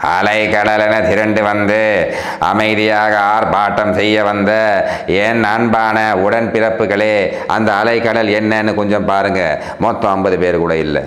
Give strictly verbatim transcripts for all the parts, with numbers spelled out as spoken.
அலைக்கடலென திரண்டு வந்து அமைதியாக ஆர்ப்பாட்டம் செய்ய வந்த என் அன்பான உடன்பிறப்புகளே, அந்த அலைக்கடல் என்னன்னு கொஞ்சம் பாருங்க. மொத்தம் ஐம்பது பேர் கூட இல்லை.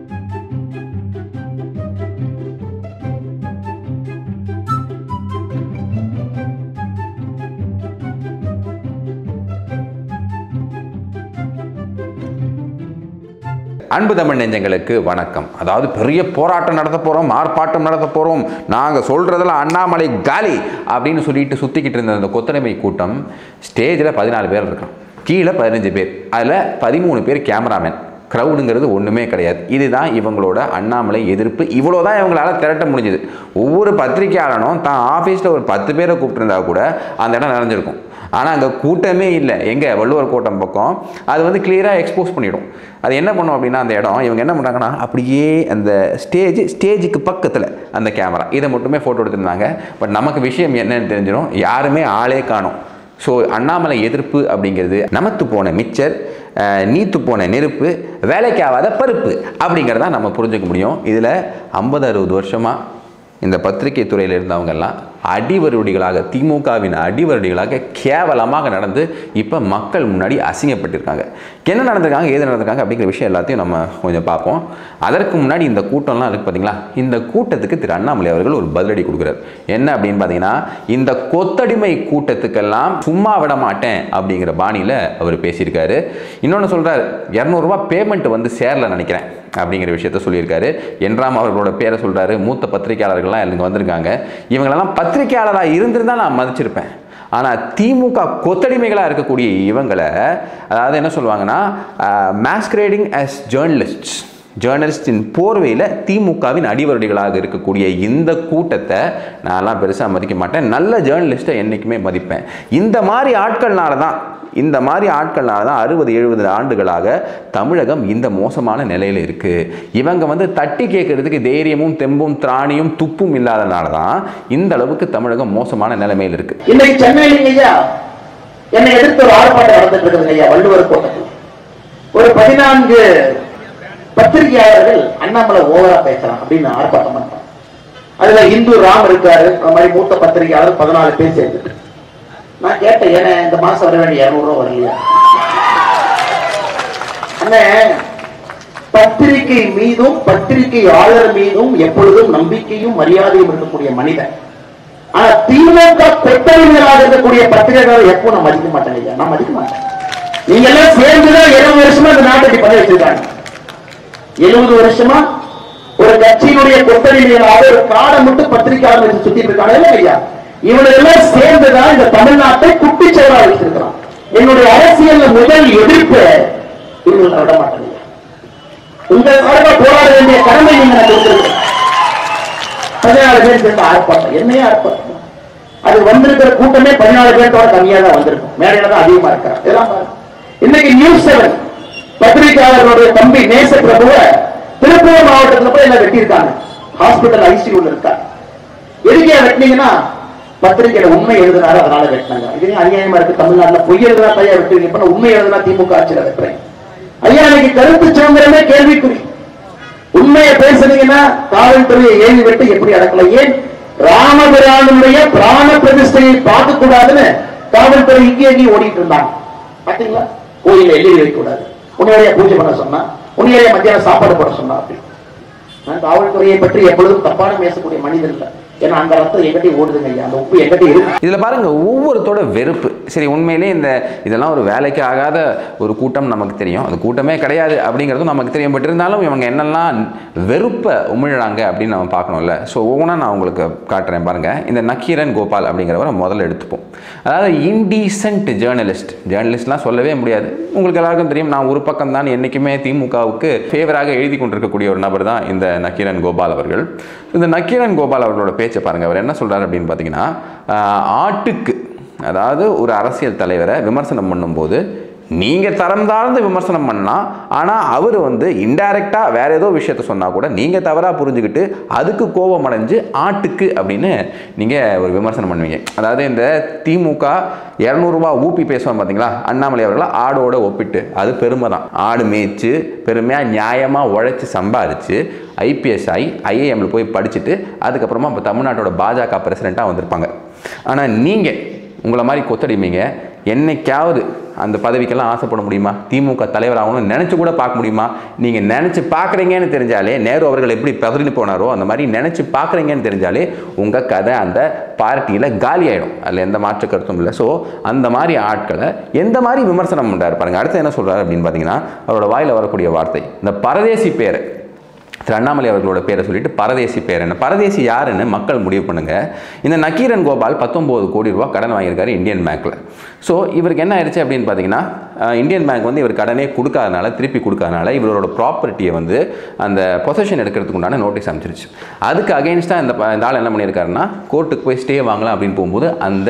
அன்பு தமிழ் நெஞ்சங்களுக்கு வணக்கம். அதாவது பெரிய போராட்டம் நடத்த போகிறோம், ஆர்ப்பாட்டம் நடத்த போகிறோம், நாங்கள் சொல்கிறதெல்லாம் அண்ணாமலை காலி அப்படின்னு சொல்லிட்டு சுற்றிக்கிட்டு இருந்த அந்த கொத்தடிமை கூட்டம் ஸ்டேஜில் பதினாலு பேர் இருக்கான், கீழே பதினஞ்சு பேர், அதில் பதிமூணு பேர் கேமராமேன். க்ரௌடுங்கிறது ஒன்றுமே கிடையாது. இதுதான் இவங்களோட அண்ணாமலை எதிர்ப்பு. இவ்வளோ தான் இவங்களால் திரட்ட முடிஞ்சுது. ஒவ்வொரு பத்திரிகையாளனும் தான் ஆஃபீஸில் ஒரு பத்து பேரை கூப்பிட்டுருந்தா கூட அந்த இடம் நிறைஞ்சிருக்கும். ஆனால் அங்கே கூட்டமே இல்லை. எங்கே வள்ளுவர் கோட்டம் பக்கம் அது வந்து கிளியராக எக்ஸ்போஸ் பண்ணிவிடும். அது என்ன பண்ணும் அப்படின்னா, அந்த இடம் இவங்க என்ன பண்ணுறாங்கன்னா, அப்படியே அந்த ஸ்டேஜ் ஸ்டேஜுக்கு பக்கத்தில் அந்த கேமரா இதை மட்டுமே ஃபோட்டோ எடுத்துருந்தாங்க. பட் நமக்கு விஷயம் என்னன்னு தெரிஞ்சிடும், யாருமே ஆளே காணும். ஸோ அண்ணாமலை எதிர்ப்பு அப்படிங்கிறது நமத்து போன மிச்சர், நீத்து போன நெருப்பு, வேலைக்காவாத பருப்பு அப்படிங்கிறத நம்ம புரிஞ்சுக்க முடியும். இதில் ஐம்பது அறுபது வருஷமாக இந்த பத்திரிகை துறையில் இருந்தவங்கெல்லாம் அடிவருடிகளாக, திமுகவின் அடிவருடிகளாக கேவலமாக நடந்து இப்போ மக்கள் முன்னாடி அசிங்கப்பட்டிருக்காங்க. என்ன நடந்திருக்காங்க, ஏது நடந்திருக்காங்க அப்படிங்கிற விஷயம் எல்லாத்தையும் நம்ம கொஞ்சம் பார்ப்போம். அதற்கு முன்னாடி இந்த கூட்டம்லாம் இருக்குது பார்த்தீங்களா, இந்த கூட்டத்துக்கு திரு அண்ணாமலை அவர்கள் ஒரு பதிலடி கொடுக்குறாரு. என்ன அப்படின்னு பார்த்தீங்கன்னா, இந்த கொத்தடிமை கூட்டத்துக்கெல்லாம் சும்மா விட மாட்டேன் அப்படிங்கிற பாணியில் அவர் பேசியிருக்காரு. இன்னொன்று சொல்கிறார், இரநூறுவா பேமெண்ட் வந்து சேரல நினைக்கிறேன் அப்படிங்கிற விஷயத்த சொல்லியிருக்காரு. என்றாம் அவர்களோட பேரை சொல்கிறாரு. மூத்த பத்திரிகையாளர்கள்லாம் எனக்கு வந்திருக்காங்க, இவங்களெல்லாம் பத்திரிகையாளராக இருந்திருந்தால் நான் மதிச்சிருப்பேன். ஆனால் திமுக கொத்தடிமைகளாக இருக்கக்கூடிய இவங்களை, அதாவது என்ன சொல்லுவாங்கன்னா, மாஸ்கிரேடிங் ஆஸ் ஜேர்னலிஸ்ட்ஸ், ஜேர்னலிஸ்டின் போர்வையில் திமுகவின் அடிவருடிகளாக இருக்கக்கூடிய இந்த கூட்டத்தை நான்லாம் பெருசாக மதிக்க மாட்டேன். நல்ல ஜேர்னலிஸ்ட்டை என்றைக்குமே மதிப்பேன். இந்த மாதிரி ஆட்கள்னால தான் இந்த மாதிரி ஆட்கள்னால தான் அறுபது எழுபது ஆண்டுகளாக தமிழகம் இந்த மோசமான நிலையில் இருக்குது. இவங்க வந்து தட்டி கேட்கறதுக்கு தைரியமும் தெம்பும் திராணியும் துப்பும் இல்லாதனால தான் இந்த அளவுக்கு தமிழகம் மோசமான நிலைமையில் இருக்கு. இன்னைக்கு சென்னையில் ஐயா என்னை எதிர்த்து ஒரு ஆர்ப்பாட்டம் நடந்துட்டு இருக்குது ஐயா, வள்ளுவர் கோட்டத்தில். ஒரு பதினான்கு பத்திரிகையாளர்கள் அண்ணாமலை ஓவரா பேசுறான் அப்படின்னு ஆர்ப்பாட்டம் பண்றான். அதுல இந்து ராம் இருக்காரு, அந்த மாதிரி மூத்த பத்திரிகையாளர் பதினாலு பேர் சேர்ந்து. நான் கேட்டேன், ஏன்னா இந்த மாசம் வர வேண்டிய இருநூறு ரூபாய் வரலையா? அண்ணே, பத்திரிகை மீதும் பத்திரிகையாளர் மீதும் எப்பொழுதும் நம்பிக்கையும் மரியாதையும் இருக்கக்கூடிய மனிதன். ஆனா திமுக கொத்தடிமைகளாக இருக்கக்கூடிய பத்திரிகையாளர் எப்போ நான் மதிக்க மாட்டேன் ஐயா, நான் மதிக்க மாட்டேன். நீங்க எல்லாம் சேர்ந்துதான் எழுபது வருஷமா இந்த நாட்டை பண்ணி வச்சிருக்காங்க. எழுபது வருஷமா ஒரு கட்சியினுடைய கொத்தடிமைகளாக ஒரு காடை மட்டும் பத்திரிகையாளர் சுத்திட்டு இருக்காங்க ஐயா. இவனெல்லாம் சேர்ந்துதான் இந்த தமிழ்நாட்டை குட்டிச்சவரா வச்சிருக்கிறான். என்னுடைய அரசியல் முதல் எதிர்ப்பு இவங்களை விட மாட்டேங்க. உங்கள் சார்பாக போராட வேண்டிய கடமை நீங்க கொடுத்திருக்கீங்க. பதினாலு பேர் சேர்ந்த ஆர்ப்பாட்டம், என்னையே ஆர்ப்பாட்டம். அது வந்திருக்கிற கூட்டமே பதினாலு பேர்த்தோட கம்மியா தான் வந்திருக்கும், மேடையில தான் அதிகமா இருக்கிறார். இதெல்லாம் இன்னைக்கு நியூஸ் செவன் பத்திரிகையாளர்களுடைய தம்பி நேச பிரபுவ திருப்பூர் மாவட்டத்தில் போய் எல்லாம் வெட்டியிருக்காங்க. ஹாஸ்பிட்டல் ஐசியூல இருக்கா. எதுக்கே வெட்டினீங்கன்னா, பத்திரிகையில உண்மை எழுதினாரு அதனால வெட்டினாங்க. இதுவே அநியாயமா இருக்கு. தமிழ்நாட்டுல பொய் எழுதினா தையா வெட்டுவீங்க, உண்மை எழுதினா திமுக ஆட்சியில வெட்டுறேன் ஐயா. இன்னைக்கு கருத்து சுதந்திரமே கேள்விக்குறி. உண்மையை பேசுனீங்கன்னா காவல்துறையை ஏவி வெட்டு எப்படி அடக்கலாம்? ஏன் ராமபிரானுடைய பிராண பிரதிஷ்டையை பார்க்க கூடாதுன்னு காவல்துறை இங்கே எங்கேயும் ஓடிட்டு இருந்தாங்க பாத்தீங்களா? கோயில எல்லை வைக்கக்கூடாது, உன்னைய பூஜை பண்ண சொன்னா, உன்னைய மத்தியானம் சாப்பாடு போட சொன்னா. அப்படி நான் காவல்துறையை பற்றி எப்பொழுதும் தப்பான பேசக்கூடிய மனிதன் இல்லை. ஏன்னா அந்த ரத்தம் எங்கிட்ட ஓடுதுங்க ஐயா, அந்த உப்பு எங்கிட்ட இருக்கு. இதுல பாருங்க, ஒவ்வொருத்தோட வெறுப்பு. சரி, உண்மையிலே இந்த இதெல்லாம் ஒரு வேலைக்கு ஆகாத ஒரு கூட்டம் நமக்கு தெரியும், அது கூட்டமே கிடையாது அப்படிங்கிறதும் நமக்கு தெரியும். பட் இருந்தாலும் இவங்க என்னெல்லாம் வெறுப்பை உமிழாங்க அப்படின்னு நம்ம பார்க்கணும்ல. ஸோ ஒவ்வொன்றா நான் உங்களுக்கு காட்டுறேன் பாருங்க. இந்த நக்கீரன் கோபால் அப்படிங்கிறவரை முதல்ல எடுத்துப்போம். அதாவது இன்டீசென்ட் ஜேர்னலிஸ்ட். ஜேர்னலிஸ்ட்லாம் சொல்லவே முடியாது, உங்களுக்கு எல்லாருக்கும் தெரியும். நான் ஒரு பக்கம் தான் என்றைக்குமே திமுகவுக்கு ஃபேவராக எழுதி கொண்டிருக்கக்கூடிய ஒரு நபர் தான் இந்த நக்கீரன் கோபால் அவர்கள். இந்த நக்கீரன் கோபால் அவர்களோட பேச்சை பாருங்க. அவர் என்ன சொல்றாரு அப்படின்னு பார்த்தீங்கன்னா, ஆட்டுக்கு, அதாவது ஒரு அரசியல் தலைவரை விமர்சனம் பண்ணும்போது நீங்கள் தரம் தாழ்ந்து விமர்சனம் பண்ணலாம், ஆனால் அவர் வந்து இன்டைரக்டாக வேற ஏதோ விஷயத்த சொன்னால் கூட நீங்கள் தவறாக புரிஞ்சுக்கிட்டு அதுக்கு கோபம் அடைஞ்சு ஆட்டுக்கு அப்படின்னு நீங்கள் ஒரு விமர்சனம் பண்ணுவீங்க. அதாவது இந்த திமுக இரநூறுபா ஊப்பி பேசுவாங்க பார்த்தீங்களா, அண்ணாமலை அவர்களா ஆடோட ஒப்பிட்டு, அது பெருமை தான். ஆடு மேய்ச்சி பெருமையாக நியாயமாக உழைச்சி சம்பாதிச்சு ஐபிஎஸ் ஆகி ஐஏஎம்ல போய் படிச்சுட்டு அதுக்கப்புறமா இப்போ தமிழ்நாட்டோட பாஜக பிரசிடெண்ட்டாக வந்திருப்பாங்க. ஆனால் நீங்கள் உங்களை மாதிரி கொத்தடிமைங்க என்னைக்காவது அந்த பதவிக்கெல்லாம் ஆசைப்பட முடியுமா? திமுக தலைவர் ஆகணும்னு நினச்சி கூட பார்க்க முடியுமா? நீங்கள் நினச்சி பார்க்குறீங்கன்னு தெரிஞ்சாலே, நேரு அவர்கள் எப்படி பதறின்னு போனாரோ அந்த மாதிரி நினச்சி பார்க்குறீங்கன்னு தெரிஞ்சாலே உங்கள் கதை அந்த பார்ட்டியில் காலி ஆகிடும். அதில் எந்த மாற்று கருத்தும் இல்லை. ஸோ அந்த மாதிரி ஆட்களை எந்த மாதிரி விமர்சனம் பண்ணுறாரு பாருங்கள். அடுத்து என்ன சொல்கிறாரு அப்படின்னு பார்த்தீங்கன்னா, அவரோட வாயில் வரக்கூடிய வார்த்தை இந்த பரதேசி பேரை, திரு அண்ணாமலை அவர்களோட பேரை சொல்லிட்டு பரதேசி பேர் என்ன, பரதேசி யாருன்னு மக்கள் முடிவு பண்ணுங்க. இந்த நக்கீரன் கோபால் பத்தொன்பது கோடி ரூபா கடன் வாங்கியிருக்காரு இந்தியன் பேங்க்ல. ஸோ இவருக்கு என்ன ஆயிடுச்சு அப்படின்னு பார்த்தீங்கன்னா, இந்தியன் பேங்க் வந்து இவர் கடனே கொடுக்காதனால, திருப்பி கொடுக்காதனால இவரோட ப்ராப்பர்ட்டியை வந்து அந்த பொசஷன் எடுக்கிறதுக்கு உண்டான நோட்டீஸ் அமைச்சிருச்சு. அதுக்கு அகெயின்ஸ்டாக இந்த இந்த ஆள் என்ன பண்ணியிருக்காருன்னா, கோர்ட்டுக்கு போய் ஸ்டே வாங்கலாம் அப்படின்னு போகும்போது அந்த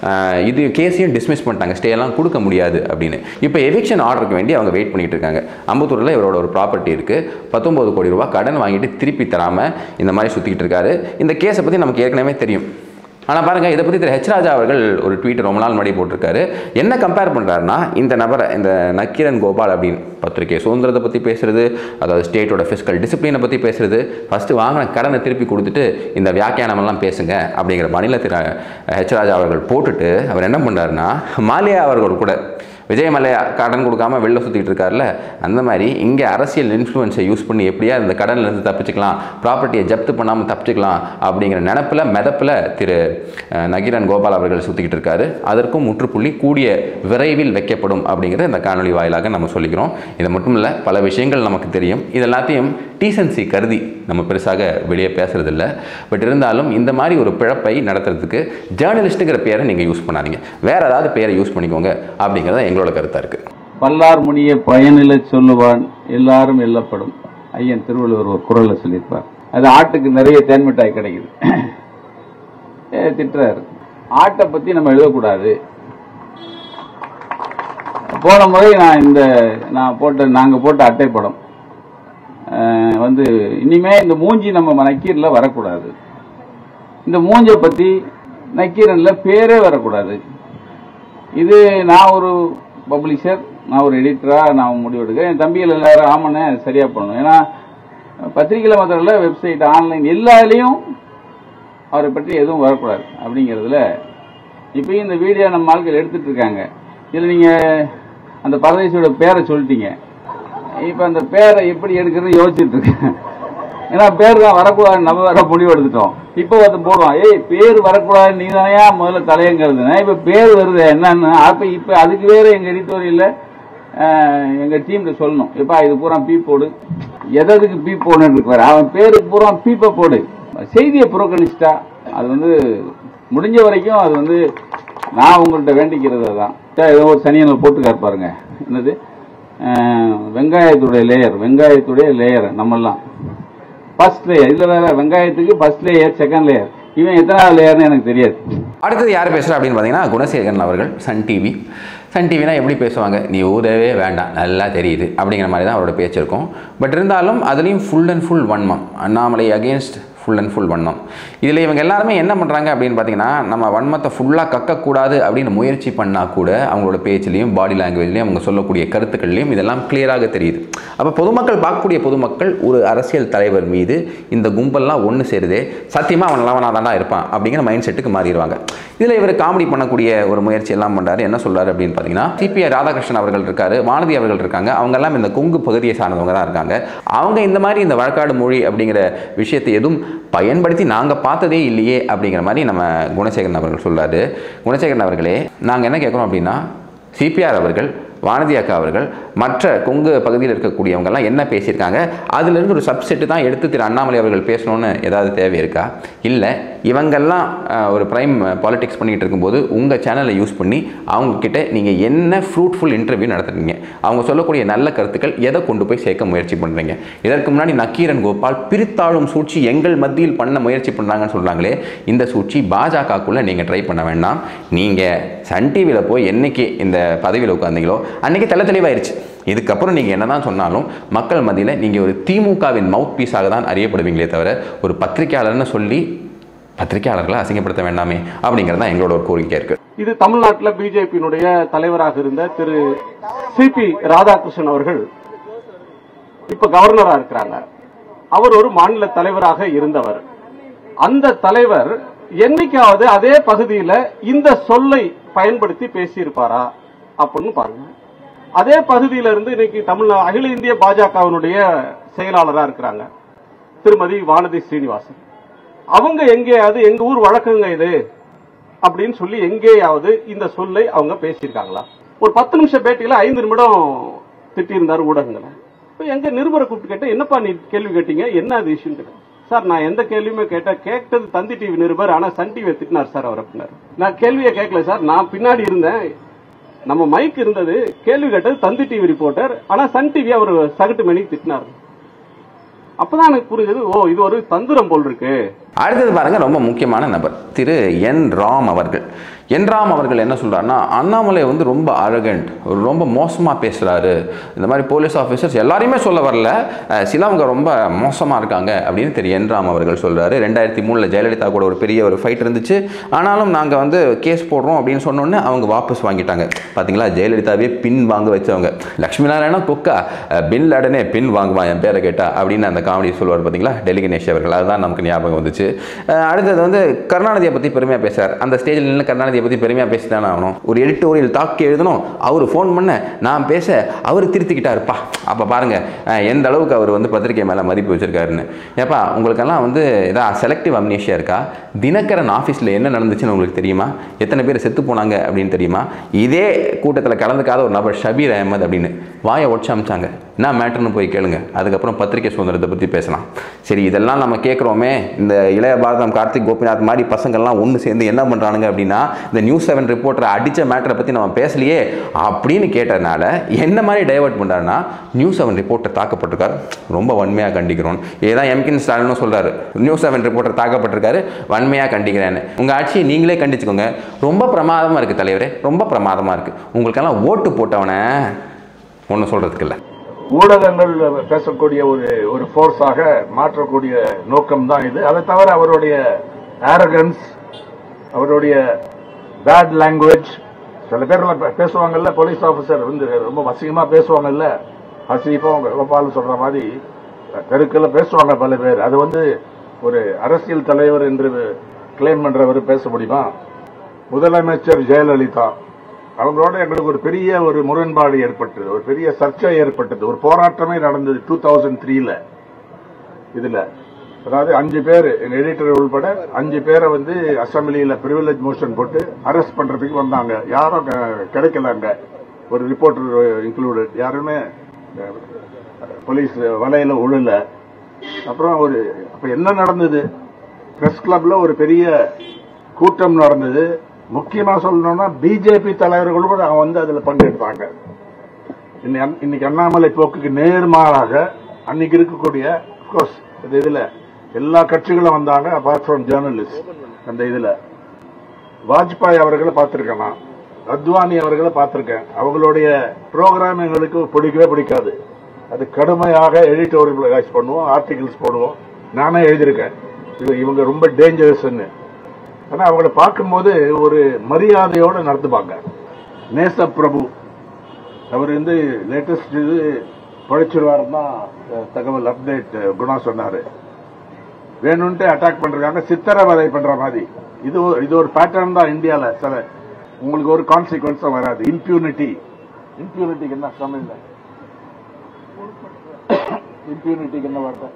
இது கேஸையும் டிஸ்மிஸ் பண்ணிட்டாங்க, ஸ்டே எல்லாம் கொடுக்க முடியாது அப்படின்னு. இப்போ எவிக்ஷன் ஆர்டருக்கு வேண்டி அவங்க வெயிட் பண்ணிட்டு இருக்காங்க. அம்பத்தூரில் இவரோட ஒரு ப்ராப்பர்ட்டி இருக்குது, பத்தொன்பது கோடி ரூபா கடன் வாங்கிட்டு திருப்பி தராமல் இந்த மாதிரி சுற்றிக்கிட்டு இருக்காரு. இந்த கேஸை பற்றி நமக்கு ஏற்கனவே தெரியும். ஆனால் பாருங்கள், இதை பற்றி திரு ஹெச் ராஜா அவர்கள் ஒரு ட்வீட் ரொம்ப நாள் முன்னாடி போட்டிருக்காரு. என்ன கம்பேர் பண்ணுறாருன்னா, இந்த நபரை, இந்த நக்கீரன் கோபால் அப்படின்னு பத்திரிகை சுதந்திரத்தை பற்றி பேசுகிறது, அதாவது ஸ்டேட்டோட ஃபிஸ்கல் டிசிப்ளினை பற்றி பேசுகிறது, ஃபஸ்ட்டு வாங்கின கடனை திருப்பி கொடுத்துட்டு இந்த வியாக்கியானமெல்லாம் பேசுங்க அப்படிங்கிற மாநில திரு ஹெச் ராஜா அவர்கள் போட்டுட்டு அவர் என்ன பண்ணுறாருன்னா, மாலியா அவர்கள் கூட விஜய் மல்லையா கடன் கொடுக்காம வெளில சுற்றிட்டு இருக்காருல்ல, அந்த மாதிரி இங்கே அரசியல் இன்ஃப்ளூயன்ஸை யூஸ் பண்ணி எப்படியா இந்த கடன்லேருந்து தப்பிச்சுக்கலாம், ப்ராப்பர்ட்டியை ஜப்து பண்ணாமல் தப்பிச்சுக்கலாம் அப்படிங்கிற நினப்பில் மெதப்பில் திரு நக்கீரன் கோபால் அவர்கள் சுற்றிக்கிட்டு இருக்காரு. அதற்கும் முற்றுப்புள்ளி கூடிய விரைவில் வைக்கப்படும் அப்படிங்கிற இந்த காணொலி வாயிலாக நம்ம சொல்லிக்கிறோம். இது மட்டும் இல்லை, பல விஷயங்கள் நமக்கு தெரியும். இது எல்லாத்தையும் டீசன்சி கருதி நம்ம பெருசாக வெளியே பேசுறதில்ல. பட் இருந்தாலும் இந்த மாதிரி ஒரு பிழப்பை நடத்துறதுக்கு ஜேர்னலிஸ்ட்டுங்கிற பேரை நீங்கள் யூஸ் பண்ணாதீங்க, வேற ஏதாவது பேரை யூஸ் பண்ணிக்கோங்க அப்படிங்கிறத எங்களோட கருத்தா இருக்கு. பல்லார் முனிய பயனில சொல்லுவான் எல்லாரும் எல்லப்படும், ஐயன் திருவள்ளுவர் ஒரு குறள்ல சொல்லியிருப்பார். அது ஆட்டுக்கு நிறைய தேன்மிட்டாய் கிடைக்குது, திட்டுறாரு. ஆட்டை பத்தி நம்ம எழுதக்கூடாது. போன முறை நான் இந்த நான் போட்ட நாங்க போட்ட அட்டை படம் வந்து இனிமே இந்த மூஞ்சி நம்ம நக்கீரன்ல வரக்கூடாது, இந்த மூஞ்சை பத்தி நக்கீரன்ல பேரே வரக்கூடாது. இது நான் ஒரு பப்ளிஷர், நான் ஒரு எடிட்டரா நான் முடிவெடுக்கிறேன். என் தம்பிகள் எல்லாரும் ஆமாண்ணே சரியா பண்ணணும். ஏன்னா பத்திரிகையில மாத்திரம் இல்ல, வெப்சைட், ஆன்லைன் எல்லாத்துலயும் அவரை பற்றி எதுவும் வரக்கூடாது அப்படிங்கிறதுல இப்பயும் இந்த வீடியோ நம்ம ஆட்கள் எடுத்துட்டு இருக்காங்க. இதுல நீங்க அந்த பரதேசியோட பேரை சொல்லிட்டீங்க. இப்ப அந்த பேரை எப்படி எடுக்கிறது யோசிச்சுட்டு இருக்கேன். ஏன்னா பேர் தான் வரக்கூடாது, நம்ம வேற முடிவு எடுத்துட்டோம். இப்போ வந்து போடுவான், ஏய் பேர் வரக்கூடாது நீ தானே முதல்ல தலையங்கிறது. இப்ப பேர் வருது என்னன்னு அப்ப இப்ப அதுக்கு வேற எங்க எடிட்டோரியல்ல எங்க டீம்ல சொல்லணும், எப்பா இது பூரா பீ போடு, எதுக்கு பீ போடுன்னு இருக்காரு, அவன் பேருக்கு பூரா பீப்ப போடு. செய்தியை புறக்கணிச்சிட்டா அது வந்து முடிஞ்ச வரைக்கும் அது வந்து நான் உங்கள்கிட்ட வேண்டிக்கிறது தான். ஏதோ ஒரு சனியனை போட்டுக்காரு பாருங்க, என்னது வெங்காயத்துடைய லேயர், வெங்காயத்துடைய லேயர் நம்மெல்லாம் ஃபர்ஸ்ட் லேயர். இதுல வேற வெங்காயத்துக்கு ஃபர்ஸ்ட் லேயர், செகண்ட் லேயர். இவன் எத்தனாவது லேயர்னு எனக்கு தெரியாது. அடுத்தது யார் பேசுகிறா அப்படின்னு பார்த்தீங்கன்னா, குணசேகரன் அவர்கள், சன் டிவி. சன் டிவினா எப்படி பேசுவாங்க, நீ ஊதவே வேண்டாம் நல்லா தெரியுது அப்படிங்கிற மாதிரி தான் அவரோட பேச்சு இருக்கும். பட் இருந்தாலும் அதுலேயும் ஃபுல் அண்ட் ஃபுல் வன்மம், Annamalai against full and full வன்மம். இதில் இவங்க எல்லாருமே என்ன பண்ணுறாங்க அப்படின்னு பார்த்தீங்கன்னா, நம்ம வன்மத்தை ஃபுல்லாக கக்கக்கூடாது அப்படின்னு முயற்சி பண்ணால் கூட அவங்களோட பேச்சிலையும் பாடி லாங்குவேஜ்லையும் அவங்க சொல்லக்கூடிய கருத்துக்கள்லையும் இதெல்லாம் கிளியராக தெரியுது. அப்போ பொதுமக்கள் பார்க்கக்கூடிய பொதுமக்கள் ஒரு அரசியல் தலைவர் மீது இந்த கும்பல்லாம் ஒன்று சேருதே, சத்தியமாக அவன் நல்லவனாக தானே இருப்பான் அப்படிங்கிற மைண்ட் செட்டுக்கு மாறிடுவாங்க. இதில் இவர் காமெடி பண்ணக்கூடிய ஒரு முயற்சி எல்லாம் பண்ணுறாரு. என்ன சொல்கிறாரு அப்படின்னு பார்த்தீங்கன்னா, சிபிஐ ராதாகிருஷ்ணன் அவர்கள் இருக்காரு, வானதி அவர்கள் இருக்காங்க, அவங்கெல்லாம் இந்த கொங்கு பகுதியை சார்ந்தவங்க தான் இருக்காங்க. அவங்க இந்த மாதிரி இந்த வழக்காடு மொழி அப்படிங்கிற விஷயத்தை எதுவும் பயன்படுத்தி நாங்கள் பார்த்ததே இல்லையே அப்படிங்கிற மாதிரி நம்ம குணசேகரன் அவர்கள் சொல்றாரு. குணசேகரன் அவர்களே, நாங்கள் என்ன கேட்குறோம் அப்படின்னா, சிபிஆர் அவர்கள், வானதி அக்கா அவர்கள், மற்ற கொங்கு பகுதியில் இருக்கக்கூடியவங்கெல்லாம் என்ன பேசியிருக்காங்க, அதுலேருந்து ஒரு சப்செட்டு தான் எடுத்து திரு அண்ணாமலை அவர்கள் பேசணும்னு ஏதாவது தேவை இருக்கா? இல்லை இவங்கெல்லாம் ஒரு ப்ரைம் பாலிடிக்ஸ் பண்ணிகிட்டு இருக்கும்போது உங்கள் சேனலை யூஸ் பண்ணி அவங்கக்கிட்ட நீங்கள் என்ன ஃப்ரூட்ஃபுல் இன்டர்வியூ நடத்துறீங்க, அவங்க சொல்லக்கூடிய நல்ல கருத்துக்கள் எதை கொண்டு போய் சேர்க்க முயற்சி பண்ணுறீங்க? இதற்கு முன்னாடி நக்கீரன் கோபால் பிரித்தாளும் சூழ்ச்சி எங்கள் மத்தியில் பண்ண முயற்சி பண்ணுறாங்கன்னு சொல்கிறாங்களே, இந்த சூழ்ச்சி பாஜகக்குள்ளே நீங்கள் ட்ரை பண்ண வேண்டாம். நீங்கள் சன் டிவியில் போய் என்னைக்கு இந்த பதவியில் உட்காந்தீங்களோ அன்றைக்கி தெள்ள தெளிவாயிருச்சு. இதுக்கப்புறம் நீங்கள் என்ன தான் சொன்னாலும் மக்கள் மத்தியில் நீங்கள் ஒரு திமுகவின் மவுத் பீஸாக தான் அறியப்படுவீங்களே தவிர ஒரு பத்திரிகையாளர்னு சொல்லி பத்திரிகையாளர்களை அசிங்கப்படுத்த வேண்டாமே அப்படிங்கிறது தான் எங்களோட ஒரு கோரிக்கை இருக்கு. இது தமிழ்நாட்டில் பிஜேபியினுடைய தலைவராக இருந்த திரு சி பி ராதாகிருஷ்ணன் அவர்கள் இப்ப கவர்னரா இருக்கிறாங்க. அவர் ஒரு மாநில தலைவராக இருந்தவர். அந்த தலைவர் என்னைக்காவது அதே பகுதியில் இந்த சொல்லை பயன்படுத்தி பேசியிருப்பாரா அப்படின்னு பாருங்க. அதே பகுதியில இருந்து இன்னைக்கு தமிழ் அகில இந்திய பாஜகவினுடைய செயலாளராக இருக்கிறாங்க திருமதி வானதி ஸ்ரீனிவாசன். அவங்க எங்கேயாவது எங்க ஊர் வழக்குங்க இது அப்படின்னு சொல்லி எங்கேயாவது இந்த சொல்லை அவங்க பேசியிருக்காங்களா? ஒரு பத்து நிமிஷம் பேட்டியில ஐந்து நிமிடம் திட்டியிருந்தார் ஊடகங்களை. எங்க நிருபரை கூப்பிட்டு கேட்ட, என்னப்பா நீ கேள்வி கேட்டீங்க, என்ன அது இஷ்யூ கேட்டேன். சார் நான் எந்த கேள்வியுமே கேட்டேன், கேட்டது தந்தி டிவி நிருபர், ஆனா சன் டிவி திட்டினார் சார் அவர் அப்படின்னாரு. நான் கேள்வியை கேட்கல சார், நான் பின்னாடி இருந்தேன், நம்ம மைக் இருந்தது, கேள்வி கேட்டது தந்தி டிவி ரிப்போர்ட்டர், ஆனா சன் டிவி அவர் சகட்டு மணி திட்டினார். அப்பதான் எனக்கு புரிஞ்சது, ஓ இது ஒரு தந்திரம் போல் இருக்கு. அடுத்தது பாருங்க, ரொம்ப முக்கியமான நபர் திரு என் ராம் அவர்கள். என் ராம் அவர்கள் என்ன சொல்றாருன்னா, அண்ணாமலை வந்து ரொம்ப அரகண்ட், ரொம்ப மோசமாக பேசுறாரு, இந்த மாதிரி போலீஸ் ஆஃபீஸர்ஸ் எல்லாரையுமே சொல்ல வரல, சிலவங்க ரொம்ப மோசமாக இருக்காங்க அப்படின்னு திரு என் ராம் அவர்கள் சொல்றாரு. ரெண்டாயிரத்தி மூணுல ஜெயலலிதா கூட ஒரு பெரிய ஒரு ஃபைட் இருந்துச்சு. ஆனாலும் நாங்கள் வந்து கேஸ் போடுறோம் அப்படின்னு சொன்னோன்னே அவங்க வாபஸ் வாங்கிட்டாங்க. பார்த்தீங்களா, ஜெயலலிதாவே பின் வாங்க வச்சவங்க. லட்சுமி நாராயணா கொக்கா பின் லாடனே பின் வாங்குவான் என் பேரை கேட்டா அப்படின்னு அந்த காமெடி சொல்லுவார் பார்த்தீங்களா, டெல்லி கணேஷ் அவர்கள். அதுதான் நமக்கு ஞாபகம் வந்துச்சு. அடுத்தது வந்து கருணாநிதியை பற்றி பெருமையாக பேசுறார். அந்த ஸ்டேஜில் நின்று கருணாநிதியை பற்றி பெருமையாக பேசிதானே ஆகணும். ஒரு எடிட்டோரியல் தாக்கி எழுதணும், அவர் ஃபோன் பண்ண நான் பேச அவர் திருத்திக்கிட்டாருப்பா. அப்போ பாருங்க எந்த அளவுக்கு அவர் வந்து பத்திரிகை மேலே மதிப்பு வச்சிருக்காருன்னு. ஏப்பா உங்களுக்கெல்லாம் வந்து இதான் செலக்டிவ் அம்னீஷியா இருக்கா? தினகரன் ஆஃபீஸில் என்ன நடந்துச்சுன்னு உங்களுக்கு தெரியுமா? எத்தனை பேர் செத்து போனாங்க அப்படின்னு தெரியுமா? இதே கூட்டத்தில் கலந்துக்காத ஒரு நபர் ஷபீர் அஹமத் அப்படின்னு வாயை ஒடிச்சு அமிச்சாங்க. என்ன மேட்டர்னு போய் கேளுங்க. அதுக்கப்புறம் பத்திரிகை சுதந்திரத்தை பற்றி பேசலாம். சரி, இதெல்லாம் நம்ம கேட்குறோமே, இந்த இளைய பாரதம் கார்த்திக் கோபிநாத் மாதிரி பசங்கள்லாம் ஒன்று சேர்ந்து என்ன பண்ணுறானுங்க அப்படின்னா இந்த நியூஸ் செவன் ரிப்போர்ட்டரை அடித்த மேட்டரை பற்றி நம்ம பேசலையே அப்படின்னு கேட்டதுனால என்ன மாதிரி டைவர்ட் பண்ணுறாருன்னா, நியூஸ் செவன் ரிப்போர்ட்டர் தாக்கப்பட்டிருக்காரு, ரொம்ப வன்மையாக கண்டிக்கிறோம். இதுதான் எம்கின் ஸ்டாலினும் சொல்கிறாரு, நியூஸ் செவன் ரிப்போர்ட்டர் தாக்கப்பட்டிருக்காரு, வன்மையாக கண்டிக்கிறேன்னு. உங்கள் ஆட்சியை நீங்களே கண்டிச்சுக்கோங்க. ரொம்ப பிரமாதமாக இருக்குது தலைவரே, ரொம்ப பிரமாதமாக இருக்குது. உங்களுக்கெல்லாம் ஓட்டு போட்டவனே ஒன்றும் சொல்கிறதுக்கு இல்லை. ஊடகங்கள் பேசக்கூடிய ஒரு ஒரு ஃபோர்ஸாக மாற்றக்கூடிய நோக்கம் தான் இது. அதை தவிர அவருடைய ஆரகன்ஸ், அவருடைய பேட் லாங்குவேஜ், சில பேர் பேசுவாங்கல்ல, போலீஸ் ஆஃபீஸர் வந்து ரொம்ப அசிங்கமா பேசுவாங்கல்ல, அசிங்கப்பா கோபால் சொல்ற மாதிரி தெருக்கில் பேசுவாங்க பல பேர். அது வந்து ஒரு அரசியல் தலைவர் என்று கிளைம் பண்றவர் பேச முடியுமா? முதலமைச்சர் ஜெயலலிதா அவங்களோட எங்களுக்கு ஒரு பெரிய ஒரு முரண்பாடு ஏற்பட்டது, ஒரு பெரிய சர்ச்சை ஏற்பட்டது, ஒரு போராட்டமே நடந்தது டூ தௌசண்ட் த்ரீல. இதுல அதாவது அஞ்சு பேர் எடிட்டர் உள்பட அஞ்சு பேரை வந்து அசம்பிளியில பிரிவிலேஜ் மோஷன் போட்டு அரெஸ்ட் பண்றதுக்கு வந்தாங்க. யாரும் கிடைக்கலாங்க, ஒரு ரிப்போர்ட்டர் இன்க்ளூடட், யாருமே போலீஸ் வலையில உழல. அப்புறம் ஒரு அப்ப என்ன நடந்தது, பிரஸ் கிளப்ல ஒரு பெரிய கூட்டம் நடந்தது. முக்கியமா சொல்லணும்னா பிஜேபி தலைவர்கள் கூட வந்து அதுல பங்கெடுத்தாங்க. இன்னைக்கு அண்ணாமலை போக்குக்கு நேர்மாறாக அன்னைக்கு இருக்கக்கூடிய இதுல எல்லா கட்சிகளும் வந்தாங்க, அபார்ட் ஃப்ரம் ஜேர்னலிஸ்ட். அந்த இதுல வாஜ்பாய் அவர்களை பார்த்திருக்கேன், நான் அத்வானி அவர்களை பார்த்திருக்கேன். அவங்களுடைய ப்ரோக்ராம் எங்களுக்கு பிடிக்கவே பிடிக்காது. அது கடுமையாக எடிட்டோரியல் பண்ணுவோம், ஆர்டிகிள்ஸ் போடுவோம். நானே எழுதியிருக்கேன் இவங்க ரொம்ப டேஞ்சரஸ்ன்னு. ஆனா அவங்களை பார்க்கும்போது ஒரு மரியாதையோட நடத்துவாங்க. நேச பிரபு அவர் வந்து லேட்டஸ்ட் இது பழிச்சிருவாருன்னா தகவல் அப்டேட் குணா சொன்னாரு. வேணும்ட்டு அட்டாக் பண்றாங்க, சித்திரவதை பண்ற மாதிரி. இது இது ஒரு பேட்டர்ன் தான் இந்தியால. சில உங்களுக்கு ஒரு கான்சிக்வன்ஸும் வராது. இம்பியூனிட்டி, இம்பியூனிட்டிக்கு என்ன தமிழ்ல இம்பியூனிட்டிக்கு என்ன வார்த்தை?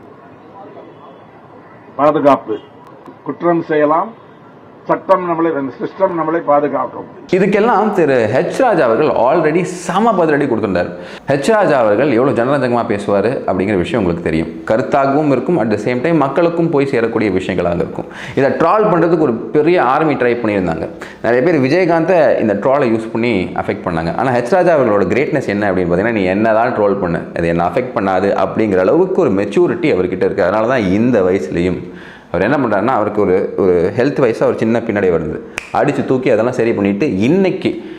பாதுகாப்பு. குற்றம் செய்யலாம், சட்டம் நம்மளை, சிஸ்டம் நம்மளை பாதுகாக்கும். இதுக்கெல்லாம் திரு ஹெச் ராஜா அவர்கள் ஆல்ரெடி சம பதிலடி கொடுத்துட்டார். ஹெச் ராஜா அவர்கள் எவ்வளோ ஜனரஞ்சகமாக பேசுவார் அப்படிங்கிற விஷயம் உங்களுக்கு தெரியும். கருத்தாகவும் இருக்கும், அட் த சேம் டைம் மக்களுக்கும் போய் சேரக்கூடிய விஷயங்களாக இருக்கும். இதை ட்ரால் பண்ணுறதுக்கு ஒரு பெரிய ஆர்மி ட்ரை பண்ணியிருந்தாங்க. நிறைய பேர் விஜயகாந்தை இந்த ட்ராலை யூஸ் பண்ணி அஃபெக்ட் பண்ணாங்க. ஆனால் ஹெச் ராஜா அவர்களோட கிரேட்னஸ் என்ன அப்படின்னு பார்த்தீங்கன்னா, நீ என்ன தான் ட்ரோல் பண்ணு, அது என்ன அஃபெக்ட் பண்ணாது அப்படிங்கிற அளவுக்கு ஒரு மெச்சூரிட்டி அவர்கிட்ட இருக்குது. அதனால தான் இந்த வயசுலையும் அவர் என்ன பண்ணுறாருன்னா, அவருக்கு ஒரு ஒரு ஹெல்த் வைஸாக ஒரு சின்ன பின்னாடி வருது, அடித்து தூக்கி அதெல்லாம் சரி பண்ணிவிட்டு இன்னைக்கு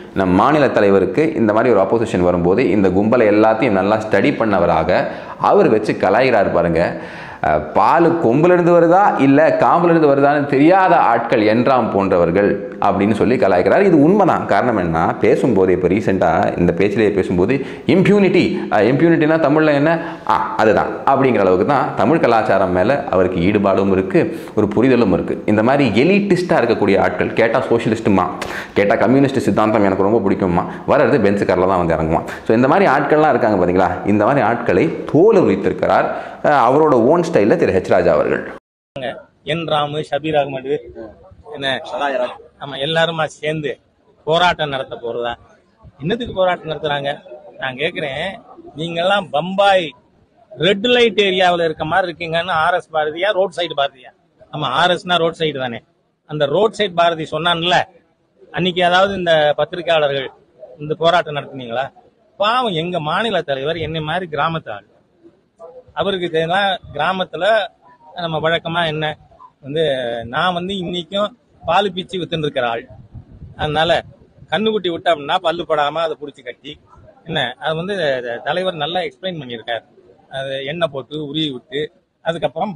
நம் மாநில தலைவருக்கு இந்த மாதிரி ஒரு ஆப்போசிஷன் வரும்போது இந்த கும்பலை எல்லாத்தையும் நல்லா ஸ்டடி பண்ணவராக அவர் வச்சு கலாய்கிறார் பாருங்க. பால் கொம்பிலிருந்து வருதா இல்லை காம்பிலிருந்து வருதான்னு தெரியாத ஆட்கள் என்றாம் போன்றவர்கள் அப்படின்னு சொல்லி கலாய்க்கிறார். இது உண்மைதான். காரணம் என்ன, பேசும்போது இப்போ ரீசெண்டாக இந்த பேச்சிலேயே பேசும்போது இம்ப்யூனிட்டி இம்ப்யூனிட்டினா தமிழில் என்ன, ஆ அதுதான் அப்படிங்கிற அளவுக்கு தான் தமிழ் கலாச்சாரம் மேலே அவருக்கு ஈடுபாடும் இருக்குது, ஒரு புரிதலும் இருக்குது. இந்த மாதிரி எலிட்டிஸ்டாக இருக்கக்கூடிய ஆட்கள், கேட்டால் சோஷியலிஸ்ட்டுமா, கேட்டால் கம்யூனிஸ்ட் சித்தாந்தம் எனக்கு ரொம்ப பிடிக்குமா, வர்றது பென்ஸ் காரில் தான் வந்து இறங்குவான். ஸோ இந்த மாதிரி ஆட்கள்லாம் இருக்காங்க பார்த்தீங்களா, இந்த மாதிரி ஆட்களை தோல் உரித்திருக்கிறார் அவரோட ஓன் ஸ்டைலில் திரு ஹெச் ராஜா அவர்கள். என் ராமு, ஷபீர் அகமது, என்ன ஆமா எல்லாருமா சேர்ந்து போராட்டம் நடத்த போறதா? என்னத்துக்கு போராட்டம் நடத்துறாங்க நான் கேக்குறேன். நீங்க எல்லாம் பம்பாய் ரெட் லைட் ஏரியாவில் இருக்க மாதிரி இருக்கீங்கன்னு ஆர் எஸ் பாரதியா, ரோட் சைடு பாரதியா? ஆமா, ஆர் எஸ்னா ரோட் சைடு தானே. அந்த ரோட் சைடு பாரதி சொன்னான்ல அன்னைக்கு, அதாவது இந்த பத்திரிகையாளர்கள் இந்த போராட்டம் நடத்துனீங்களா? பாவம், எங்க மாநில தலைவர் என்னை மாதிரி கிராமத்து ஆள், அவருக்கு கிராமத்துல நம்ம வழக்கமா என்ன வந்து, நான் வந்து இன்னைக்கும் பால் பீச்சு வித்துன்னு இருக்கிற ஆள். அதனால கண்ணுக்குட்டி விட்டா அப்படின்னா பல்லு படாம அதை புடிச்சு கட்டி என்ன, அது வந்து தலைவர் நல்லா எக்ஸ்பிளைன் பண்ணியிருக்காரு. அது எண்ணெய் போட்டு உருவி விட்டு அதுக்கப்புறம்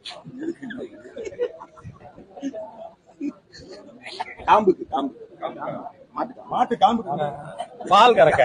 பால் கறக்க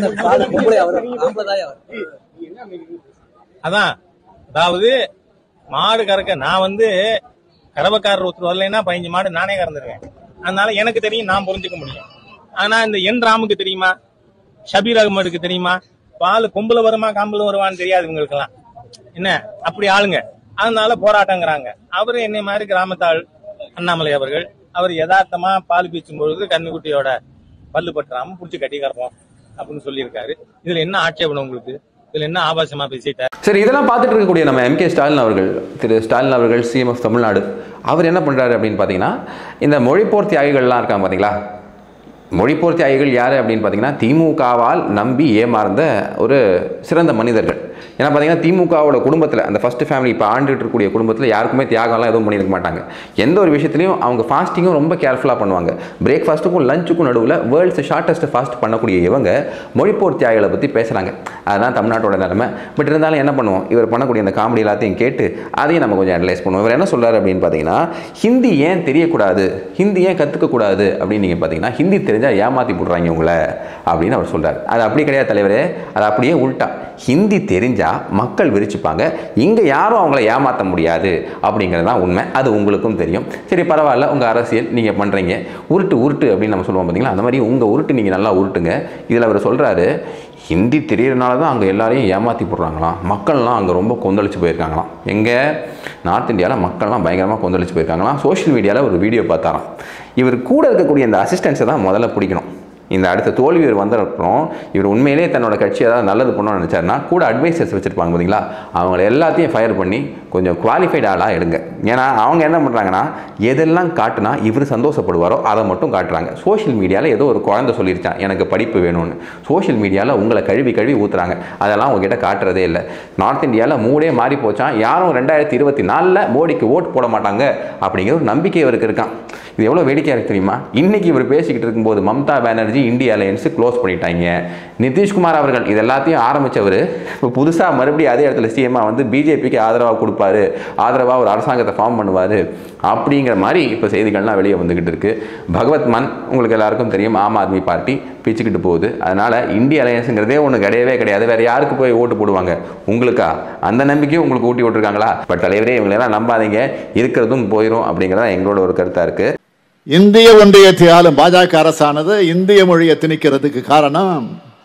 அதான், அதாவது மாடு கறக்க நான் வந்து கறவைக்காரர் ஒருத்தர் வரலைன்னா பதினஞ்சு மாடு நானே கறந்துருவேன். அதனால எனக்கு தெரியும், நான் புரிஞ்சுக்க முடியும். ஆனா இந்த என் ராமுக்கு தெரியுமா, ஷபீர் அகமதுக்கு தெரியுமா, பால் கொம்புல வருமா காம்புல வருவான்னு தெரியாது இவங்களுக்கு எல்லாம் என்ன, அப்படி ஆளுங்க. அதனால போராட்டங்கிறாங்க. அவரு என்னை மாதிரி கிராமத்தாள் அண்ணாமலை அவர்கள், அவர் யதார்த்தமா பால் பீச்சும் பொழுது கண்ணுக்குட்டியோட பல்லு பற்றாம புடிச்சு கட்டி கறப்போம் அப்படின்னு சொல்லியிருக்காரு. இதுல என்ன ஆட்சேபம் உங்களுக்கு? இதுல என்ன ஆபாசமா பேசிட்டார்? சரி, இதெல்லாம் பார்த்துட்டு இருக்கக்கூடிய நம்ம எம் கே ஸ்டாலின் அவர்கள், திரு ஸ்டாலின் அவர்கள், சிஎம் ஆஃப் தமிழ்நாடு, அவர் என்ன பண்றாரு அப்படின்னு பார்த்தீங்கன்னா, இந்த மொழிப்போர் தியாகிகள்லாம் இருக்காங்க பார்த்தீங்களா, மொழிப்போர் தியாகிகள் யார் அப்படின்னு பார்த்தீங்கன்னா திமுகவால் நம்பி ஏமாறுந்த ஒரு சிறந்த மனிதர்கள். ஏன்னா பார்த்தீங்கன்னா திமுகவோட குடும்பத்தில், அந்த ஃபர்ஸ்ட் ஃபேமிலி இப்போ ஆண்டுகிட்டு இருக்கக்கூடிய குடும்பத்தில் யாருக்குமே தியாகம்லாம் எதுவும் பண்ணியிருக்க மாட்டாங்க. எந்த ஒரு விஷயத்துலையும் அவங்க ஃபாஸ்டிங்கும் ரொம்ப கேர்ஃபுல்லாக பண்ணுவாங்க. பிரேக்ஃபாஸ்ட்டுக்கும் லஞ்சுக்கும் நடுவில் வேர்ல்ட்ஸ் ஷார்ட்டஸ்ட் ஃபாஸ்ட் பண்ணக்கூடிய இவங்க மொழிப்போர் தியாகிகளை பற்றி பேசுகிறாங்க. அதுதான் தமிழ்நாட்டோட நிலைமை. பட் இருந்தாலும் என்ன பண்ணுவோம், இவர் பண்ணக்கூடிய அந்த காமெடி எல்லாத்தையும் கேட்டு அதையும் நம்ம கொஞ்சம் அனலைஸ் பண்ணுவோம். இவர் என்ன சொல்கிறார் அப்படின்னு பார்த்தீங்கன்னா, ஹிந்தி ஏன் தெரியக்கூடாது, ஹிந்தி ஏன் கற்றுக்கக்கூடாது அப்படின்னு நீங்கள் பார்த்தீங்கன்னா, ஹிந்தி தெரிஞ்சால் ஏமாற்றி போடுறாங்க உங்களை அப்படின்னு அவர் சொல்கிறார். அது அப்படி கிடையாது தலைவரே, அது அப்படியே உள்டா. ஹிந்தி தெரிஞ்சால் மக்கள் விரிச்சுப்பாங்க, இங்கே யாரும் அவங்கள ஏமாற்ற முடியாது அப்படிங்கிறது தான் உண்மை. அது உங்களுக்கும் தெரியும். சரி பரவாயில்ல, உங்கள் அரசியல் நீங்கள் பண்ணுறீங்க, உருட்டு உருட்டு அப்படின்னு நம்ம சொல்லுவோம் பார்த்தீங்களா, அந்த மாதிரி உங்கள் உருட்டு நீங்கள் நல்லா உருட்டுங்க. இதில் அவர் சொல்கிறாரு, ஹிந்தி தெரியறதுனால தான் அங்கே எல்லாரையும் ஏமாற்றி போடுறாங்களாம், மக்கள்லாம் அங்கே ரொம்ப கொந்தளிச்சு போயிருக்காங்களாம். எங்கே நார்த் இந்தியாவில் மக்கள்லாம் பயங்கரமாக கொந்தளிச்சு போயிருக்காங்களாம். சோஷியல் மீடியாவில் ஒரு வீடியோ பார்த்தாராம். இவர் கூட இருக்கக்கூடிய இந்த அசிஸ்டன்ஸை தான் முதல்ல பிடிக்கணும். இந்த அடுத்த தோல்வி இவர் வந்தப்புறம் இவர் உண்மையிலே தன்னோட கட்சி ஏதாவது நல்லது பண்ணணும்னு நினச்சாருன்னா கூட அட்வைசர்ஸ் வச்சுருப்பாங்க பார்த்தீங்களா, அவங்கள எல்லாத்தையும் ஃபயர் பண்ணி கொஞ்சம் குவாலிஃபைட் ஆளாக எடுங்க. ஏன்னா அவங்க என்ன பண்ணுறாங்கன்னா, எதெல்லாம் காட்டுனா இவர் சந்தோஷப்படுவாரோ அதை மட்டும் காட்டுறாங்க. சோஷியல் மீடியாவில் ஏதோ ஒரு குழந்தை சொல்லிருச்சான் எனக்கு படிப்பு வேணும்னு, சோஷியல் மீடியாவில் உங்களை கழுவி கழுவி ஊற்றுறாங்க. அதெல்லாம் உங்ககிட்ட காட்டுறதே இல்லை. நார்த் இந்தியாவில் மூடே மாறி போச்சான், யாரும் ரெண்டாயிரத்தி இருபத்தி நாலில் மோடிக்கு ஓட்டு போட மாட்டாங்க அப்படிங்கிற ஒரு நம்பிக்கை இவருக்கு இருக்கான். இது எவ்வளோ வேடிக்கையாக இருக்கு தெரியுமா? இன்றைக்கி இவர் பேசிக்கிட்டு இருக்கும்போது Mamata Banerjee India alliance close பண்ணிட்டாங்க. நிதிஷ்குமார் அவர்கள் இது எல்லாத்தையும் ஆரம்பித்தவர் இப்போ புதுசாக மறுபடியும் அதே இடத்துல சிஎம்மாக வந்து பிஜேபிக்கு ஆதரவாக கொடுப்பாரு, ஆதரவாக ஒரு அரசாங்கத்தை ஃபார்ம் பண்ணுவார் அப்படிங்கிற மாதிரி இப்போ செய்திகள்லாம் வெளியே வந்துக்கிட்டு இருக்குது. பகவத் மான் உங்களுக்கு எல்லாருக்கும் தெரியும், ஆம் ஆத்மி பார்ட்டி பிச்சுக்கிட்டு போகுது. அதனால் இந்தியா அலையன்ஸுங்கிறதே ஒன்று கிடையவே கிடையாது. வேறு யாருக்கு போய் ஓட்டு போடுவாங்க? உங்களுக்கா? அந்த நம்பிக்கையும் உங்களுக்கு ஊட்டி விட்டுருக்காங்களா? பட் தலைவரே இவங்களெல்லாம் நம்பாதீங்க, இருக்கிறதும் போயிடும் அப்படிங்கிறதா எங்களோட ஒரு கருத்தாக இருக்குது. இந்திய ஒன்றியத்தை ஆளும் பாஜக அரசானது இந்திய மொழியை திணிக்கிறதுக்கு காரணம்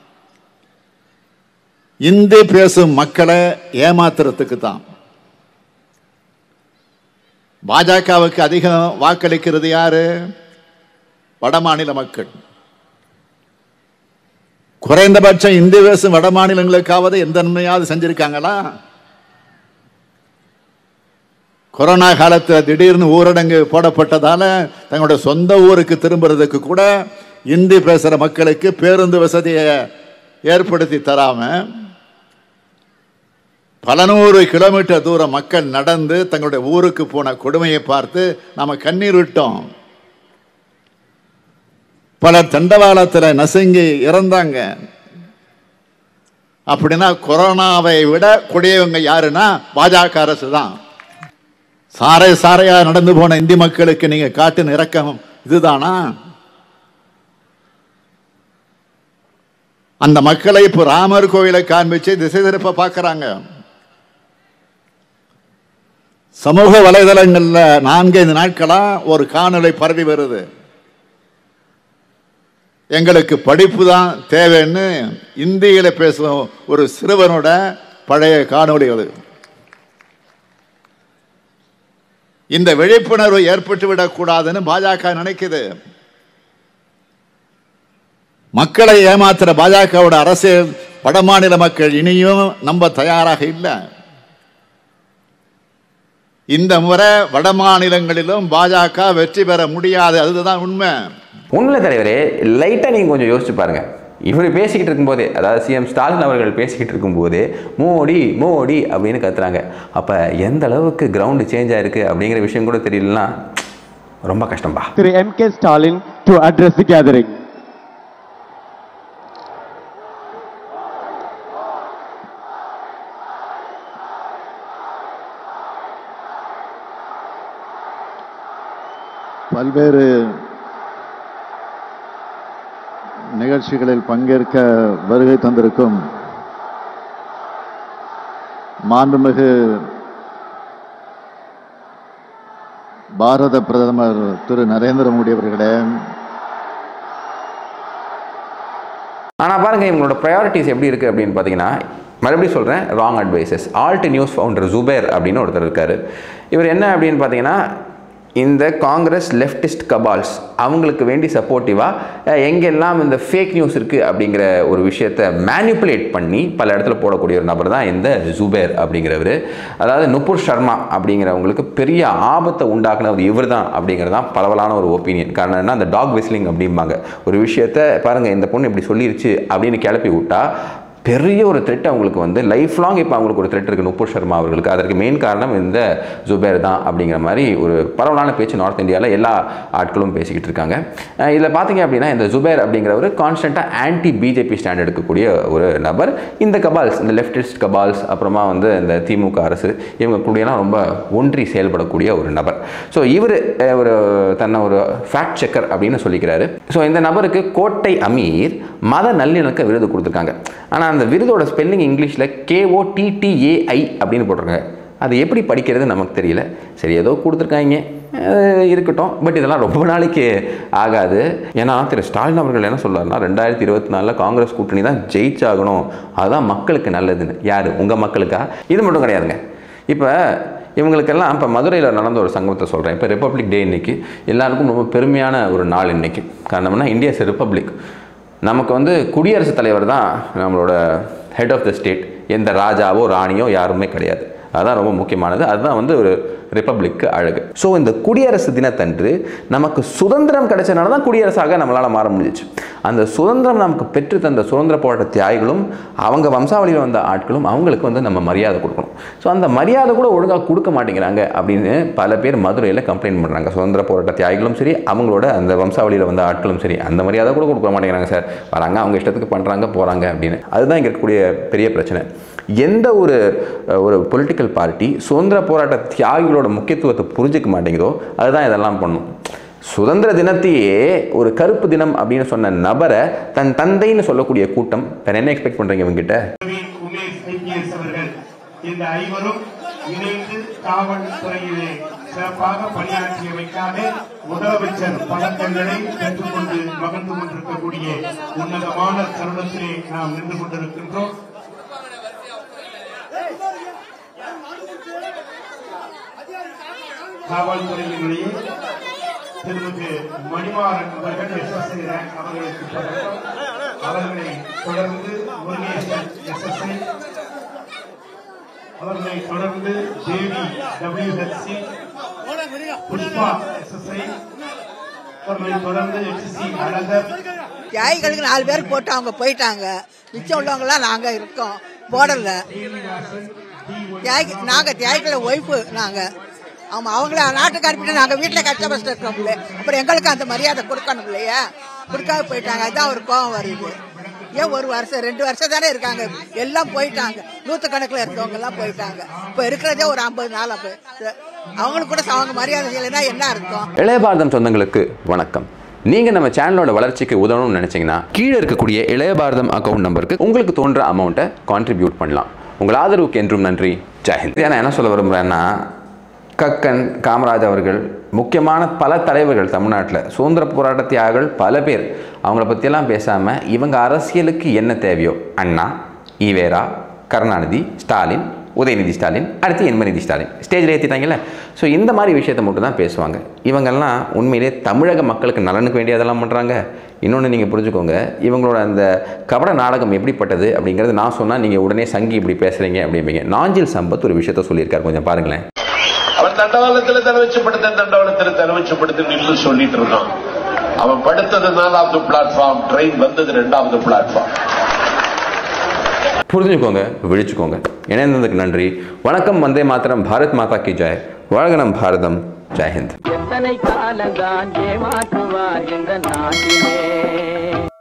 இந்தி பேசும் மக்களை ஏமாத்துறதுக்கு தான். பாஜகவுக்கு அதிகம் வாக்களிக்கிறது யாரு? வட மாநில மக்கள். குறைந்தபட்சம் இந்தி பேசும் வட மாநிலங்களுக்காவது எந்த நன்மையாவது செஞ்சிருக்காங்களா? கொரோனா காலத்தில் திடீர்னு ஊரடங்கு போடப்பட்டதால தங்களுடைய சொந்த ஊருக்கு திரும்புறதுக்கு கூட இந்தி பேசுகிற மக்களுக்கு பேருந்து வசதியை ஏற்படுத்தி தராம பல நூறு கிலோமீட்டர் தூரம் மக்கள் நடந்து தங்களுடைய ஊருக்கு போன கொடுமையை பார்த்து நாம கண்ணீர் விட்டோம். பலர் தண்டவாளத்தில் நசுங்கி இறந்தாங்க. அப்படின்னா கொரோனாவை விட கொடியவங்க யாருன்னா பாஜக அரசு தான். சாரை சாரையா நடந்து போன இந்தி மக்களுக்கு நீங்க காட்டின இரக்கம் இதுதானா? அந்த மக்களை இப்போ ராமர் கோவிலை காண்பிச்சு திசை திருப்ப பார்க்கறாங்க. சமூக வலைதளங்கள்ல நான்கைந்து நாட்களா ஒரு காணொளி பரவி வருது. எங்களுக்கு படிப்பு தான் தேவைன்னு இந்தியில பேசும் ஒரு சிறுவனோட பழைய காணொளிகள். இந்த விழிப்புணர்வு ஏற்பட்டு விடக்கூடாதுன்னு பாஜக நினைக்குது. மக்களை ஏமாத்துற பாஜகவோட அரசியல் வடமாநில மக்கள் இனியும் நம்ப தயாராக இல்லை. இந்த முறை வட மாநிலங்களிலும் பாஜக வெற்றி பெற முடியாது. அதுதான் உண்மை. உண்மை தலைவரே, லைட்டாக நீங்கள் கொஞ்சம் யோசிச்சு பாருங்கள். இவர் பேசிக்கிட்டு இருக்கும்போதே, அதாவது சிஎம் ஸ்டாலின் அவர்கள் பேசிக்கிட்டு இருக்கும்போதே மோடி மோடி அப்படின்னு கத்துறாங்க. அப்போ எந்த அளவுக்கு கிரவுண்டு சேஞ்ச் ஆயிருக்கு அப்படிங்கிற விஷயம் கூட தெரியலன்னா ரொம்ப கஷ்டம்பா. திரு M K Stalin to address the gathering. பல்வேறு நிகழ்ச்சிகளில் பங்கேற்க வருகை தந்திருக்கும் மாண்புமிகு பாரத பிரதமர் திரு நரேந்திர மோடி அவர்களே, ஆனால் பாருங்கள் இவங்களோட ப்ரையாரிட்டிஸ் எப்படி இருக்குது அப்படின்னு பார்த்தீங்கன்னா, மறுபடியும் சொல்கிறேன், wrong advices. Alt News founder Zubair அப்படின்னு ஒருத்தர் இருக்கார். இவர் என்ன அப்படின்னு பார்த்தீங்கன்னா, இந்த காங்கிரஸ் லெஃப்டிஸ்ட் கபால்ஸ் அவங்களுக்கு வேண்டி சப்போர்ட்டிவாக எங்கெல்லாம் இந்த ஃபேக் நியூஸ் இருக்குது அப்படிங்கிற ஒரு விஷயத்தை மேனிப்புலேட் பண்ணி பல இடத்துல போடக்கூடிய ஒரு நபர் தான் இந்த ஜுபேர் அப்படிங்கிறவர். அதாவது நுபுர் சர்மா அப்படிங்கிறவங்களுக்கு பெரிய ஆபத்தை உண்டாக்குனவர் இவர் தான் அப்படிங்கிறது தான் பரவலான ஒரு ஒப்பீனியன். காரணம் என்ன, அந்த டாக் விஸ்லிங் அப்படிம்பாங்க. ஒரு விஷயத்தை பாருங்கள், இந்த பொண்ணு இப்படி சொல்லிருச்சு அப்படின்னு கிளப்பி விட்டா பெரிய ஒரு த்ரெட் அவங்களுக்கு வந்து லைஃப் லாங் இப்போ அவங்களுக்கு ஒரு த்ரெட் இருக்குது நுபுர் சர்மா அவர்களுக்கு. அதற்கு மெயின் காரணம் இந்த ஜுபேர் தான் அப்படிங்கிற மாதிரி ஒரு பரவலான பேச்சு நார்த் இந்தியாவில் எல்லா ஆட்களும் பேசிக்கிட்டு இருக்காங்க. இதில் பார்த்தீங்க அப்படின்னா இந்த ஜுபேர் அப்படிங்கிறவர் கான்ஸ்டண்ட்டாக ஆன்டி பிஜேபி ஸ்டாண்ட் எடுக்கக்கூடிய ஒரு நபர். இந்த கபால்ஸ், இந்த லெஃப்டிஸ்ட் கபால்ஸ், அப்புறமா வந்து இந்த திமுக அரசு, இவங்க கூடியெல்லாம் ரொம்ப ஒன்றி செயல்படக்கூடிய ஒரு நபர். ஸோ இவர் ஒரு தன்னை ஒரு ஃபேக்ட் செக்கர் அப்படின்னு சொல்லிக்கிறாரு. ஸோ இந்த நபருக்கு கோட்டை அமீர் மத நல்லிணக்க விருது கொடுத்துருக்காங்க. ஆனால் அந்த விருதோட ஸ்பெல்லிங் இங்கிலீஷில் கேஓடிடிஏஐ அப்படின்னு போட்டிருக்காங்க. அது எப்படி படிக்கிறது நமக்கு தெரியல. சரி, ஏதோ கொடுத்துருக்காங்க, இருக்கட்டும். பட் இதெல்லாம் ரொம்ப நாளைக்கு ஆகாது. ஏன்னா திரு ஸ்டாலின் அவர்கள் என்ன சொல்றாருன்னா, ரெண்டாயிரத்தி இருபத்தி நாலில் காங்கிரஸ் கூட்டணி தான் ஜெயிச்சாகணும், அதுதான் மக்களுக்கு நல்லதுன்னு. யார்? உங்கள் மக்களுக்கா? இது மட்டும் கிடையாதுங்க. இப்போ இவங்களுக்கெல்லாம் இப்போ மதுரையில் நடந்த ஒரு சங்கமத்தை சொல்கிறேன். இப்போ ரிப்பப்ளிக் டே இன்னைக்கு எல்லாருக்கும் ரொம்ப பெருமையான ஒரு நாள் இன்னைக்கு. காரணம்னா இந்தியா இஸ் ரிப்பப்ளிக். நமக்கு வந்து குடியரசுத் தலைவர் தான் நம்மளோட ஹெட் ஆஃப் த ஸ்டேட். எந்த ராஜாவோ ராணியோ யாருமே கிடையாது. அதுதான் ரொம்ப முக்கியமானது. அதுதான் வந்து ஒரு ரிப்பப்ளிக்கு அழகு. ஸோ இந்த குடியரசு தினத்தன்று நமக்கு சுதந்திரம் கிடைச்சதுனால தான் குடியரசாக நம்மளால் மாற முடிஞ்சிச்சு. அந்த சுதந்திரம் நமக்கு பெற்று தந்த சுதந்திர போராட்ட தியாகிகளும் அவங்க வம்சாவளியில் வந்த ஆட்களும் அவங்களுக்கு வந்து நம்ம மரியாதை கொடுக்கணும். ஸோ அந்த மரியாதை கூட ஒழுங்காக கொடுக்க மாட்டேங்கிறாங்க அப்படின்னு பல பேர் மதுரையில் கம்ப்ளைண்ட் பண்ணுறாங்க. சுதந்திர போராட்ட தியாகிகளும் சரி, அவங்களோட அந்த வம்சாவளியில் வந்த ஆட்களும் சரி, அந்த மரியாதை கூட கொடுக்க மாட்டேங்கிறாங்க. சார் வராங்க, அவங்க இஷ்டத்துக்கு பண்ணுறாங்க, போகிறாங்க அப்படின்னு. அதுதான் இங்கே இருக்கக்கூடிய பெரிய பிரச்சனை. எந்த ஒரு ஒரு பொலிட்டிக்கல் பார்ட்டி சுதந்திர போராட்ட தியாகிகளோட முக்கியத்துவத்தை புரிஞ்சிக்க மாட்டேங்குதோ அதுதான் இதெல்லாம் பண்ணும். சுதந்திர தினத்தையே ஒரு கருப்பு தினம் அப்படின்னு சொன்ன நபரை தன் தந்தைன்னு சொல்லக்கூடிய கூட்டம் வேற என்ன எக்ஸ்பெக்ட் பண்றீங்க இவங்கிட்ட? இந்த ஐவரும் இணைந்து காவல்துறையிலே சிறப்பாக பணியாற்றியமைக்காக முதலமைச்சர் பதக்கங்களை பெற்றுக்கொண்டு மகிழ்ந்து கொண்டிருக்கக்கூடிய உன்னதமான தருணத்திலே நாம் நின்று கொண்டிருக்கின்றோம். காவல்துறையினுடைய திருமிகு மணிமாறன் அவர்கள் எஸ்எஸ்ஐ ரேங்க் அவர்களுக்கு பதக்கம், அவர்களை தொடர்ந்து முருகேசன் எஸ்எஸ்ஐ, அவர்களை தொடர்ந்து தேவி டபிள்யூஹெச்சி, புஷ்பா எஸ்எஸ்ஐ, அவர்களை தொடர்ந்து எச்சி அழகர். தியாகிகளுக்கு நாலு பேர் போட்டு அவங்க போயிட்டாங்க. மிச்சம் உள்ளவங்களாம் நாங்க இருக்கோம் போடல. தியாகி நாங்க தியாகிகள ஒய்ஃபு நாங்க. ஆமா, அவங்கள நாட்டுக்கு அனுப்பிட்டு நாங்க வீட்டுல கஷ்டப்பட்டு இருக்கோம். அப்புறம் எங்களுக்கு அந்த மரியாதை கொடுக்கணும் இல்லையா? கொடுக்காம போயிட்டாங்க. அதுதான் ஒரு கோபம் வருது. ஏன் ஒரு வருஷம் ரெண்டு வருஷம் தானே இருக்காங்க, எல்லாம் போயிட்டாங்க. நூற்றுக்கணக்கில் இருந்தவங்க எல்லாம் போயிட்டாங்க. இப்போ இருக்கிறதே ஒரு ஐம்பது நாள். அப்போ அவங்களுக்கு கூட அவங்க மரியாதை செய்யலைன்னா என்ன இருக்கும்? இளைய பாரதம் சொந்தங்களுக்கு வணக்கம். நீங்க நம்ம சேனலோட வளர்ச்சிக்கு உதவணும்னு நினைச்சீங்கன்னா கீழே இருக்கக்கூடிய இளைய பாரதம் அக்கௌண்ட் நம்பருக்கு உங்களுக்கு தோன்ற அமௌண்ட்டை கான்ட்ரிபியூட் பண்ணலாம். உங்கள் ஆதரவுக்கு என்றும் நன்றி. ஜெயஹிந்த். நான் என்ன சொல்ல விரும்புகிறேன்னா, கக்கன், காமராஜ் அவர்கள், முக்கியமான பல தலைவர்கள் தமிழ்நாட்டில் சுதந்திர போராட்ட தியாகிகள் பல பேர், அவங்கள பற்றியெல்லாம் பேசாமல் இவங்க அரசியலுக்கு என்ன தேவையோ, அண்ணா, ஈவேரா, கருணாநிதி, ஸ்டாலின், உதயநிதி ஸ்டாலின், அடுத்து என்மநிதி ஸ்டாலின் ஸ்டேஜில் ஏற்றிட்டாங்கல்ல. ஸோ இந்த மாதிரி விஷயத்தை மட்டும் தான் பேசுவாங்க. இவங்கெல்லாம் உண்மையிலே தமிழக மக்களுக்கு நலனுக்கு வேண்டியதெல்லாம் பண்ணுறாங்க. இன்னொன்று நீங்கள் புரிஞ்சுக்கோங்க, இவங்களோட அந்த கபட நாடகம் எப்படிப்பட்டது அப்படிங்கிறது நான் சொன்னால் நீங்கள் உடனே சங்கி இப்படி பேசுகிறீங்க அப்படிம்பீங்க. நாஞ்சில் சம்பத் ஒரு விஷயத்த சொல்லியிருக்காரு, கொஞ்சம் பாருங்களேன். அவன் தண்டவாளத்தில் தரவச்சப்படுத்த தண்டவாளத்தில் தரவச்சப்படுத்த சொல்லிட்டு இருக்கான். அவன் படுத்தது நாலாவது பிளாட்ஃபார்ம், ட்ரெயின் வந்தது ரெண்டாவது பிளாட்ஃபார்ம். புரிஞ்சுக்கோங்க, விழிச்சுக்கோங்க. இணைந்ததுக்கு நன்றி. வணக்கம். வந்தே மாதரம். பாரத் மாதா கி ஜெய். வாழ்க நம் பாரதம். ஜெயஹிந்த். எத்தனை காலந்தான் ஏமாற்றுவார் இந்த நாட்டிலே.